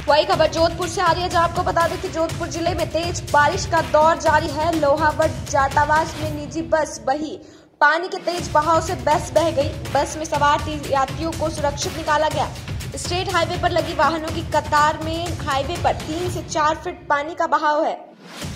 वही खबर जोधपुर से आ रही है, जहां आपको बता दें कि जोधपुर जिले में तेज बारिश का दौर जारी है। लोहावट जाटावास में निजी बस बही, पानी के तेज बहाव से बस बह गई। बस में सवार 30 यात्रियों को सुरक्षित निकाला गया। स्टेट हाईवे पर लगी वाहनों की कतार में हाईवे पर 3 से 4 फीट पानी का बहाव है।